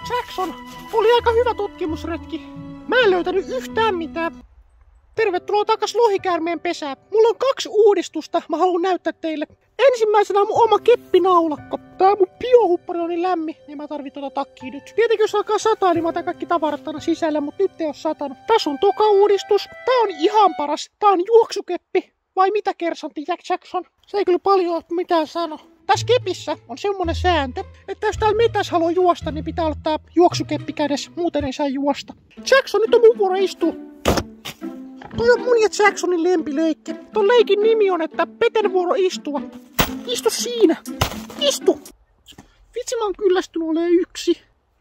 Jackson, oli aika hyvä tutkimusretki. Mä en löytänyt yhtään mitään. Tervetuloa takas lohikäärmeen pesään. Mulla on 2 uudistusta, mä haluan näyttää teille. Ensimmäisenä on mun oma keppinaulakko. Tää mun biohuppari on niin lämmin, niin mä tarvitsen tota takkia nyt. Tietenkin jos alkaa sataa, niin mä otan kaikki tavarat tänne sisällä, mutta nyt ei oo satanut. Tässä on toka uudistus. Tää on ihan paras. Tää on juoksukeppi. Vai mitä, kersantti Jackson? Se ei kyllä paljon mitään sano. Tässä kepissä on semmonen sääntö, että jos täällä metäs haluaa juosta, niin pitää olla tää juoksukeppi kädessä, muuten ei saa juosta. Jackson, nyt on mun vuoro istua. Toi on mun ja Jacksonin lempileikki. Ton leikin nimi on, että Peten vuoro istua. Istu siinä. Istu. Vitsi, mä oon kyllästynyt olemaan yksi.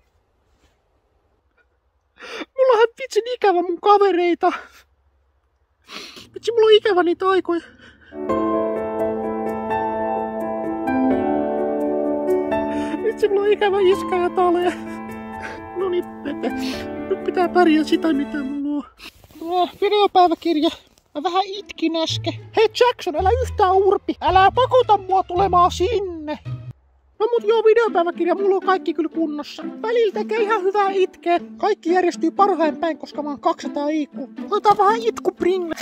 Mulla on vitsin ikävä mun kavereita. Vitsi, mulla on ikävä niitä aikoja. Vitsi, mulla on ikävä iskä ja tale. Noniin, Pete. Nyt pitää pärjää sitä, mitä mulla on. Videopäiväkirja. Mä vähän itkin äsken. Hei Jackson, älä yhtään urpi. Älä pakota mua tulemaan sinne. No mut joo, videopäiväkirja, mulla on kaikki kyllä kunnossa. Välillä tekee ihan hyvää itkeä. Kaikki järjestyy parhain päin, koska mä oon 200 IQ. Otetaan vähän itkupringle.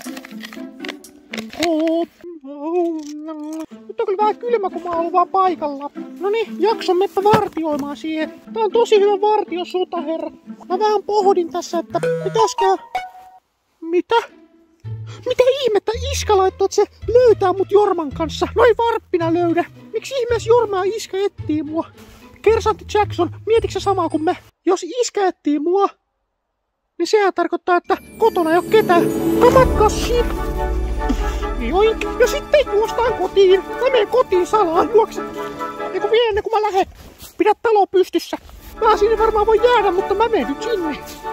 Nyt on kyllä vähän kylmä, kun mä oon ollut vaan paikalla. Noniin, Jackson, meppä vartioimaan siihen. Tää on tosi hyvä vartiosota, herra. Mä vähän pohdin tässä, että pitäisikö... Mitä? Mitä ihmettä iskä laittoi, että se löytää mut Jorman kanssa? No ei varppina löydä. Miksi ihmeessä Jorma ja iskä etsii mua? Kersantti Jackson, mietitkö sä samaa kuin me? Jos iskä etsii mua, niin sehän tarkoittaa, että kotona ei oo ketään. Kamatkaa shit! Joink! Ja sitten juostaan kotiin. Mä menen kotiin salaa, juokset. Eiku vielä ennen kuin mä lähden. Pidä talo pystyssä. Mä sinne varmaan voi jäädä, mutta mä menen nyt sinne.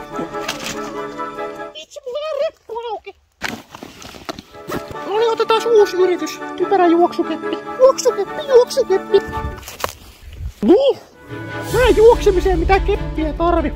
Itse mulla on reppu auki. No niin, otetaan uusi yritys. Typerä juoksukeppi. Juoksukeppi, juoksukeppi. Niin. Mä juoksemiseen mitään keppiä tarvi.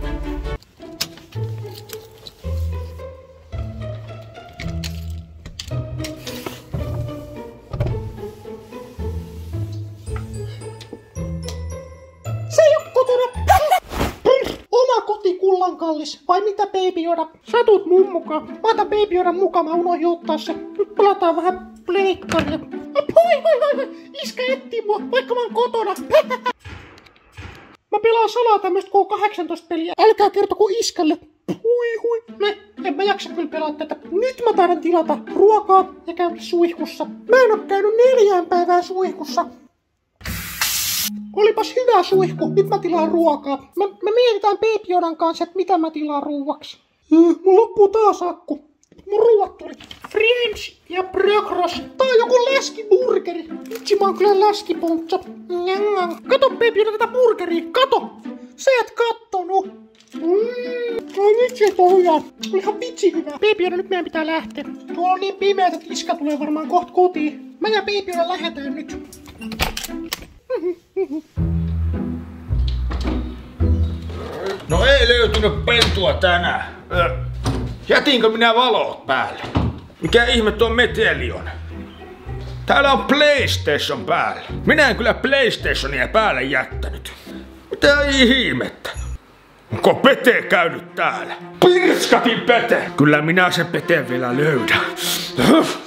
Se ei oo kotona. Oma koti kullankallis. Vai mitä, Baby Yoda? Sä tuut mun mukaan. Mä otan Baby Yodan mukaan, mä unohdin ottaa se. Nyt pelataan vähän pleikkaria. Hoi. Iskä etsii mua, vaikka mä oon kotona. Mä pelaan salaa tämmöstä K18-peliä. Älkää kertoko iskälle. Hui. En mä jaksa kyllä pelaa tätä. Nyt mä taidan tilata ruokaa ja käydä suihkussa. Mä en oo käynyt 4 päivää suihkussa. Olipas hyvä suihku, nyt mä tilaan ruokaa. Me mietitään Baby Yodan kanssa, että mitä mä tilaan ruuaksi. Mun loppuu taas akku. Mun ruuat tuli French ja Brökros. Tää on joku läskiburgeri. Vitsi, mä oon kyllä läskipontsa. Kato Baby Yoda tätä burgeria, kato! Sä et kattonut. Vitsi, on hyvä. Ihan vitsi hyvä. Baby Yoda, nyt meidän pitää lähteä. Tuolla on niin pimeä, että iskä tulee varmaan kohta kotiin. Mä ja Baby Yoda lähdetään nyt. No ei löytynyt pentua tänään. Jätinkö minä valot päälle? Mikä ihme tuo meteli on? Täällä on PlayStation päällä. Minä en kyllä PlayStationia päälle jättänyt. Mitä ihmettä? Onko Pete käynyt täällä? Pirskatin Pete! Kyllä minä sen Pete vielä löydän.